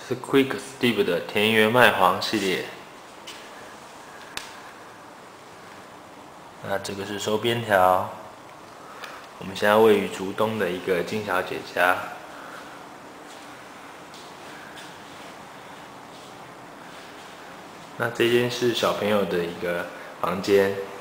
是 Quick Steve 的田园麦黄系列。那这个是收边条。我们现在位于竹东的一个金小姐家。那这间是小朋友的一个房间。